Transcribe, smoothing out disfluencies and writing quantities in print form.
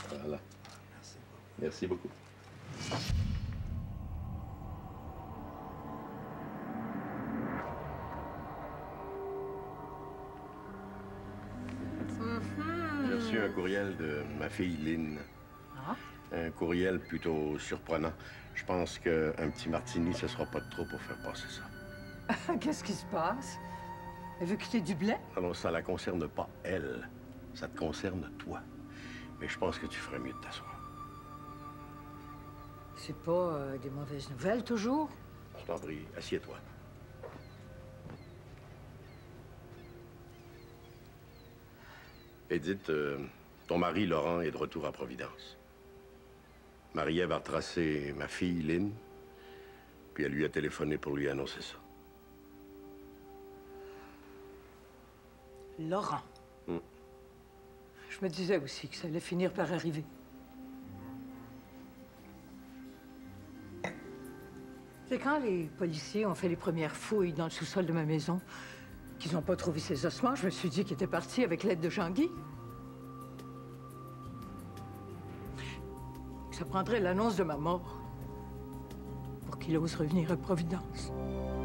Voilà. Merci beaucoup. Merci beaucoup. J'ai reçu un courriel de ma fille Lynn. Ah? Un courriel plutôt surprenant. Je pense qu'un petit martini, ce sera pas de trop pour faire passer ça. Qu'est-ce qui se passe? Elle veut quitter du blé? Alors, ça la concerne pas, elle. Ça te concerne, toi. Mais je pense que tu ferais mieux de t'asseoir. C'est pas des mauvaises nouvelles, toujours? Je t'en prie, assieds-toi. Edith, ton mari, Laurent, est de retour à Providence. Marie-Ève a retracé ma fille, Lynn, puis elle lui a téléphoné pour lui annoncer ça. Laurent. Je me disais aussi que ça allait finir par arriver. C'est quand les policiers ont fait les premières fouilles dans le sous-sol de ma maison qu'ils n'ont pas trouvé ses ossements, je me suis dit qu'il était parti avec l'aide de Jean-Guy. Ça prendrait l'annonce de ma mort pour qu'il ose revenir à Providence.